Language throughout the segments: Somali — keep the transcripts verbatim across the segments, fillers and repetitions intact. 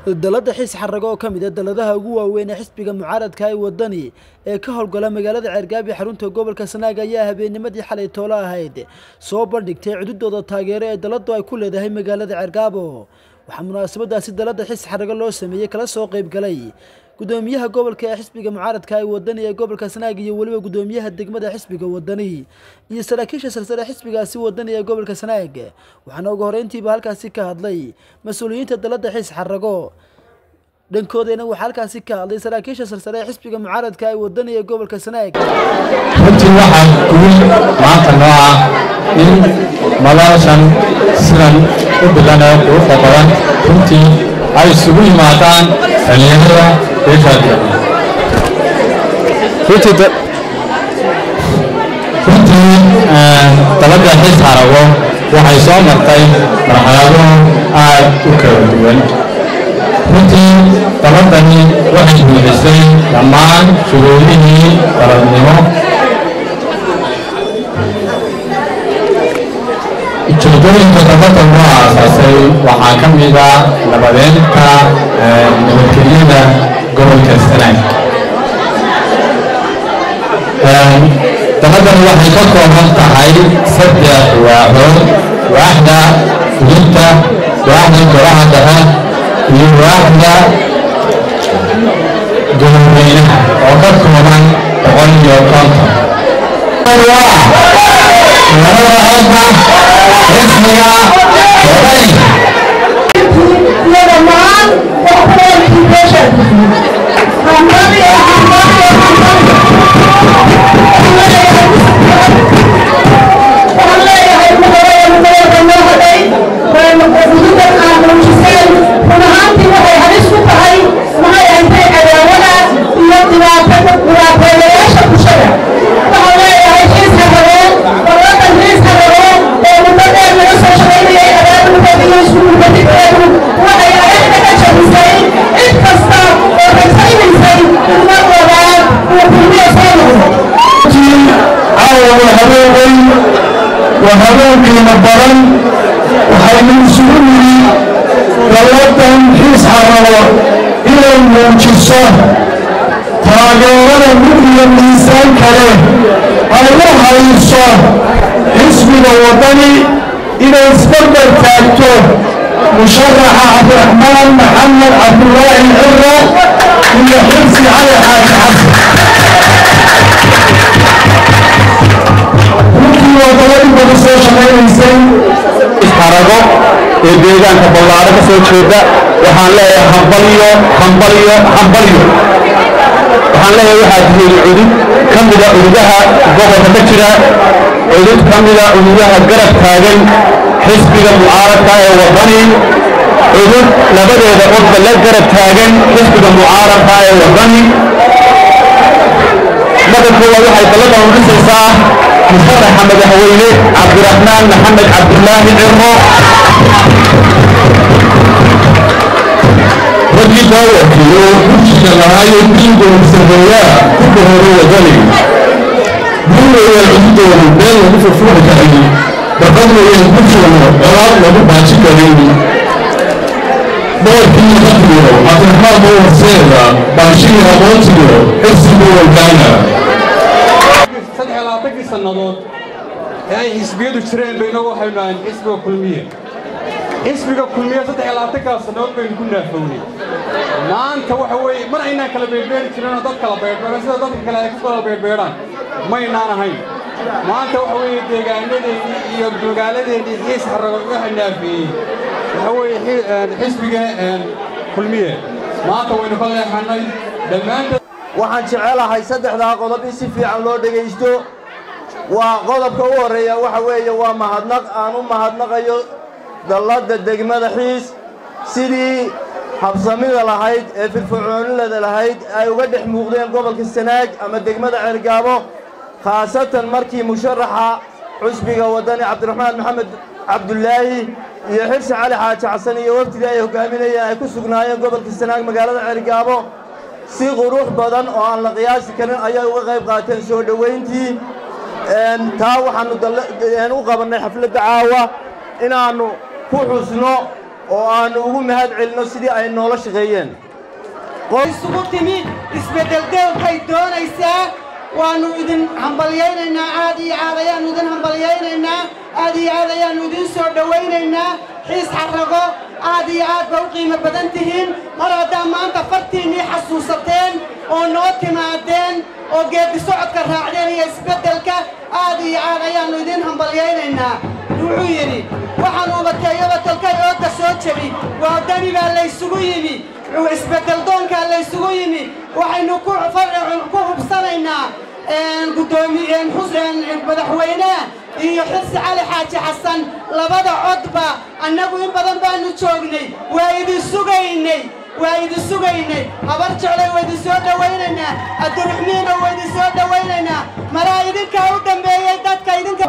dalada xiis xarago oo kamid ah daladaha ugu waaweyn ee xisbiga mucaaradka ay wadani ee ka howlgala magaalada Cergaab ee xarunta gobolka Sanaag ayaa habeennimadii xalay toolo ahayd soo bandhigtay cududooda taageero ee daladu ay ku leedahay magaalada Cergaab waxa munaasabadaasi dalada xiis xarago loo sameeyay kala soo qayb galay gudoomiyaha gobolka ee xisbiga mucaaradka ay wadani ee gobolka Sanaag iyo waliba gudoomiyaha degmada xisbiga wadani iyo saraakiisha silsilada xisbigaasi wadani ee gobolka Sanaag waxaana ugu horeyntiiba halkaasi ka hadlay mas'uuliyiinta dalada xiis xarago dhankoodena waxa halkaasi ka hadlay saraakiisha silsilada xisbiga mucaaradka ay wadani ee gobolka Sanaag runtii waxa guul maanta noo ah in madashan sidan u bilanay quruxda badan runtii ay isugu yimaadaan dhalinyarada beeshaada runtii runtii dalada xiis xarago waxay soo martay marxalado aad u kala duwan runtii daladani waxay buuxisay dhammaan shuruudihii daladnimo ujeedooyinka dalada loo aasaasay waxaa ka mid ah nabadeynta nabadgelyada gobolka Sanaag daladani waxay ka kooban tahay saddex waaxood waaxda fulinta waaxda golaha dhexe iyo waaxda gudoomiyaha oo ka kooban boqol iyo konton وهذوكي مبارن وحيمسوني دلتهم حيس حرارة إلى المنشصة تاجرنا مدير الإنسان كله الله يسوع حسب الوطني إلى إسباب الفاكتور مشرح عبد الرحمن محمد عبد الله العرة إلى حرصي على حاج حسن xarago ee deegaanka ballaaro ka soo jeeda waxaan leeyahay hambaliyo hambaliyo hambaliyo waxaan leeyahay waxaa tihiin cudud ka mida urugaha gobolka ka jira cudud ka mida urugaha garab taagan xisbiga mucaaradka ee wadani cudud labadeeda qodba la garab taagan xisbiga mucaaradka ee wadani madalkooda waxay dalada u dhisaysaa مصرح مدحوينه عبد الرحمن محمد عبد الله العرو رجل دعوة وكل الرعاية الدين والسرية كله هو ذلك هو العدود والبال ونفر فوق كأني بقدر ينبشر العراق ونبع شكريني دور كل خطوة عبد الرحمن هو السيدة باشيها موتيو اسمه والجانا سنوات يعني حزبية تشرين بينه وحنا حزب كلمية حزب كلمية تدعي على تكا سنوات بين كنا فوني ما أنت وحوي ما رأينا كلا بيبين تشرين ضد كلا بيبين بس ضد كلا كلا بيبيران ما ينانا هاي ما أنت وحوي تيجاني يقول قالوا لي حس حرق وحنا في وحوي حزب كلمية ما أنت وين خلنا حنا لما أنت waxaan jecelahay saddexda qodob si fiican loo dhageysto waa qodobka ugu horeeya waxa weeye waa mahadnaq aan u mahadnaqayo dalada degmada xiis sidii habsamida lahayd ee firfircoonida lahayd ay uga dhex muuqdeen gobolka Sanaag ama degmada Cergaabo khaasatan markii musharaxa xisbiga wadani Cabdiraxmaan Maxamed Cabdullaahi iyo Xirsi Cali Xaaji Xasan iyo waqtiga ay hogaaminayeen ay ku sugnaayeen gobolka Sanaag magaalada Cergaabo si qurux badan oo aan la qiyaasi karin ayaa uga qayb qaateen soo dhaweyntii taa waxaanu u qabanay xafladda caawa inaanu ku xusno oo aan ugu mahad celino sidii ay noola shaqeeyeen isugu timi isbedeldelkay doonaysaa waanu idin hambalyaynaynaa aad iyo aad ayaanu idin hambalyaynaynaa aad iyo aad ayaanu idin soo dhawaynaynaa xiis xarago aad iyo aad ba u qiimo badan tihiin mar haddaa maanta fartiinnii xasuusateen oo noo timaadeen oo geedi socodka raacdeen iyo isbeddelka aad iyo aad ayaanu idin hambalyaynaynaa wuxuu yidhi waxaan ubateeyaba talkay ooda soo jebi waa dani baa laysugu yimi isbeddel doonkaa laysugu yimi waxaynu ku hubsanaynaa gudoomiye madaxweynaha iyo xirsi cali xaaji xasan labada codba annagu in badan baanu joognay waa idin sugaynay waa idin sugaynay habar jeclay waa idin soo dhawaynaynaa abdiraxmiina waa idin soo dhawaynaynaa maraa idinkaa u dambeeyey dadka idinka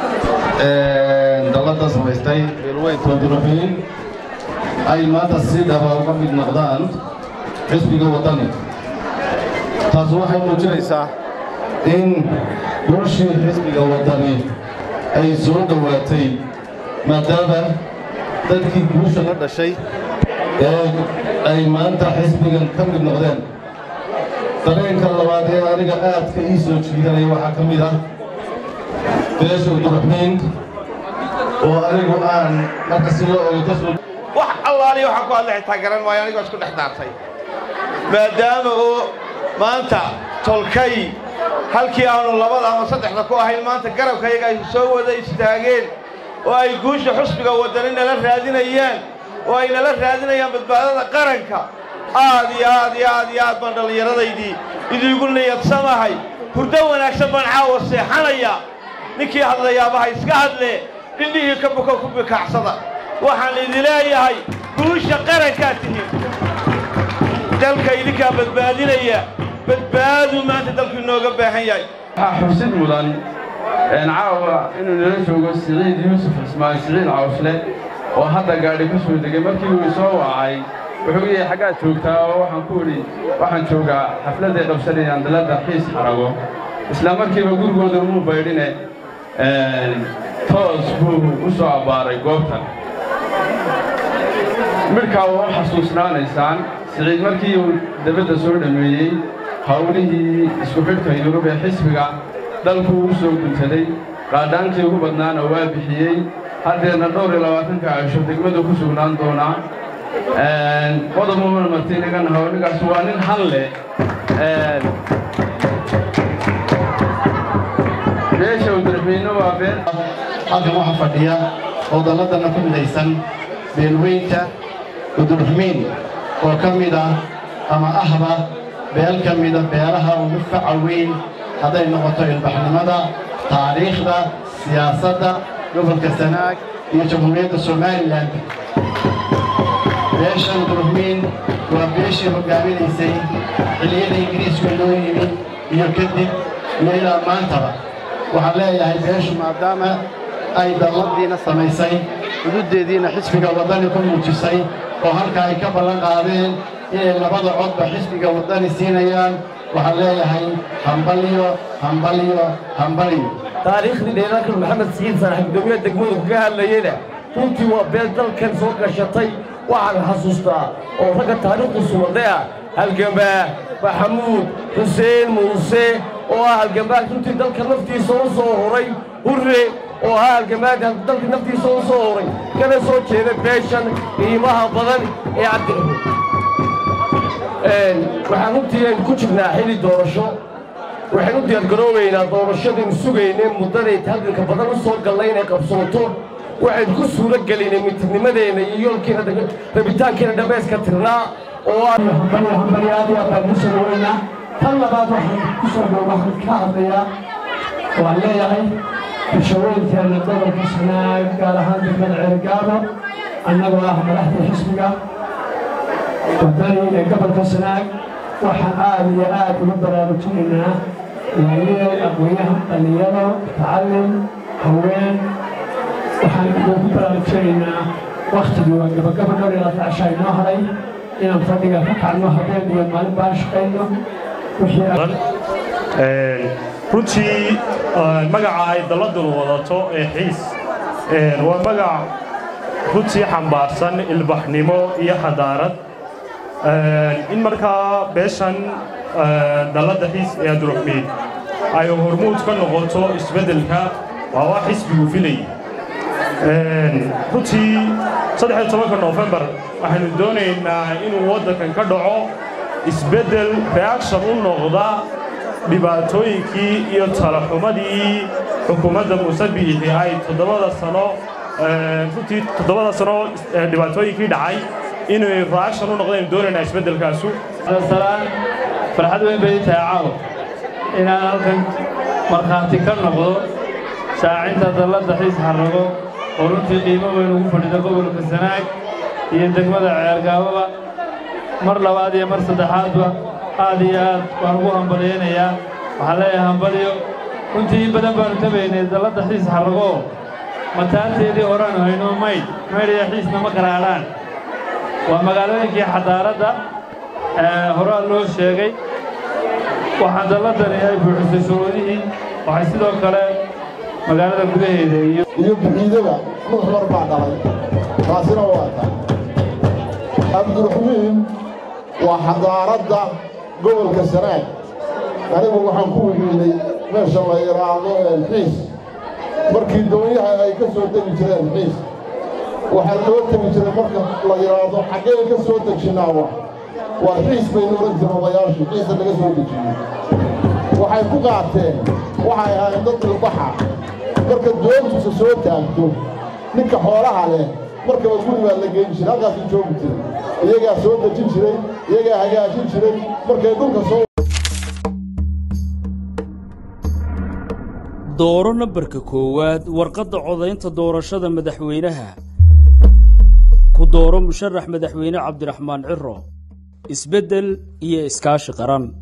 dallada samaystay beelweynta abdiraxmiin ay maanta si dhaba uga mid noqdaan xisbiga waddani taas waxay muujinaysaa in bulshii xisbiga waddani ay soo dhowaatay maadaama dadkii guusha la dhashay ee ay maanta xisbigan ka mid noqdeen dareenka labaad ee aniga aadka ii soo jiidanaya waxaa ka mid ah beesha abdiraxmiin oo anigu aan marka si loo ogo kasoo wax allaaliya waxaan ku hadla xitaa garan maayo anigoo isku dhex daartay maadaama oo maanta tolkay halkii aanu labada ama saddexda ku ahayn maanta garabkayaga ay soo wada istaageen oo ay guusha xusbiga waddani nala raadinayaan oo ay nala raadinayaan badbaadada qaranka aad iyo aad iyo aad iyo aad baan dhallinyaradaydii idiigu niyadsamahay hurdo wanaagsan baan caawa seexanaya ninkii hadlayaabaha iska hadlee dhindhihii ka buka ku bikaacsada waxaan idin leeyahay guusha qarankaa tihiin dalka idinkaa badbaadinaya badbaadu maanta dalku inooga baahan yahay waxaa xusid mudan caawa inuu nala joogo siciid yuusuf cismaan siciid cawsle oo hadda gaadhi ka soo degay markii uu soo wacay wuxuu yahay xaggaad joogtaa oo waxaan ku idhi waxaan joogaa xafladday qabsanayaan dalladda xiis xarago isla markiiba gurigooda muu baydhine toos buu u soo abbaaray goobtan midhkaa waa u xasuusnaanaysaan siciid markii uu dabadda soo dhammeeyey hawlihii isku xidhka yurub ee xisbiga dalku u soo guntaday qaadhaankii ugu badnaana waa bixiyey haddeerna dhowr iyo labaatanka cisho degmadu ku sugnaan doonaa qodob muman martiinigan hawnigaas waa nin han leh beesha abdiraxmiinna waa been halkan waxaa fadhiya oo dalladana ku midaysan beelweynta abdiraxmiin oo ka mid ah ama ahba beel ka mida beelaha ugu faca weyn hadday noqoto ilbaxnimada taariikhda siyaasadda gobolka sanaag iyo jamhuuriyadda somalilan beesha abdiraxmiin waa beeshii hoggaaminaysay xilliyada ingiriiska loo yimi iyo kadib iyo ilaa maantaba waxaan leeyahay beeshu maadaama ay dalladiina samaysay xuduuddeediina xisbiga waddani ku muujisay oo halka ay ka ballan qaadeen inay labada codba xisbiga waddani siinayaan waxaan leeyahay hambalyo hambalyo hambalyo taariikhdii dheeraankan maxamed siciid saanax gudoomiyaha degmadu kaga hadlayeyna runtii waa beel dalkan soo gashatay waxaan xasuustaa oo ragga taariikhdu sumaday ah halgamaa maxamuud xuseen muuse oo ah halgamaa runtii dalka naftiisa u soo horay hurre oo ah halgamaada dalka naftiisa u soo horay kana soo jeeda beeshan qiimaha badan ee cabdiraxmiin waxaan runtii aynu ku jirnaa xilli doorasho waxaynu u diyaargaroobaynaa doorashadaynu sugaynay muddaday halganka badan u soo gallay inay qabsooto waxaynu ku suuro gelinay midnimadeenna iyo yoolkeena rabitaankeena dhammayska tirnaa oo hambalyaadiyaabaanusaweynaa tan labaad waxaan ku soo waxaan ka hadlayaa waan leeyahay bulshaweynteena gobolka sanaag gaar ahaan degmada ceergaabo annagoo ah madaxda xisbiga waddani ee gobolka sanaag waxaan aad iyo aad uga baraarujinaynaa waayeel aqoonyahan dhallinyaro mutacallim haween waxaan ugu baraarujinaynaa waktigii waa gabagaba dhowr iyo labaatan cashaa inoo haray inaan fadhiga ka kacno habeen iyo maalin baan shaqayno runtii magaca ay dalladunu wadato ee xiis waa magac runtii xambaarsan ilbaxnimo iyo xadaarad in markaa beeshan dalladda xiis ee Abdulrahmaan ay hormuud ka noqoto isbeddelka waa wax xisbigu filayay runtii saddex iyo tobanka November waxaanu doonaynaa inuu waddankan ka dhaco isbeddel reaction u noqda dhibaatooyinkii iyo talaxumadii xukuumadda Muuse Biixi ay toddobada sano runtii toddobada sano dhibaatooyinkii dhacay inay reaction u noqdeen doonaynaa isbeddelkaasu salaan farxad weyn bay tahay caawa inaan halkan markhaati ka noqdo shaacinta dalladda xiis xarago oo runtii qiimo weyn ugu fadhida gobolka Sanaag iyo degmada Ceelgaababa mar labaad iyo mar saddexaadba aad iyo aad waan ugu hambaleynayaa waxaan leeyahay hambaliyo runtii in badan baanu tabaynay dalladda xiis xarago mataanteedii horaan hayno mayd mayd iyo xiisna ma garaadhaan waa magaalooyinkii xadaaradda horaa loo sheegay waxaan dalladani ay buuxisay shuruudihii waxay sidoo kale magaalada gudaheeda iyo iyo bixiidaba nuux mar baa dhalay taasina waa ta Abdulrahmaan waa xadaaradda gobolka Sanaag anigu waxaan ku weydiinay meesha la yiraahdo xiis markii doonyaha ay ka soo degi jireen xiis waxaa loo tegi jiray marka la yiraahdo xaggee ka soo dejinaa wax waa xiis bay oran jireen odayaashu xiisa laga soo dejiyey waxay ku qaateen waxay ahaayeen dad ilbaxa marka doontiisa soo taagto ninka xoolaha leh markaba guri baa la geyn jiray halkaasuu joogi jiray iyagaa soo dejin jiray iyagaa hagaajin jiray markay dhulka soo dooro nambarka koowaad warqadda codaynta doorashada madaxweynaha ku dooro musharax madaxweyne Cabdiraxmaan Ciro isbeddel iyo iskaashi qaran.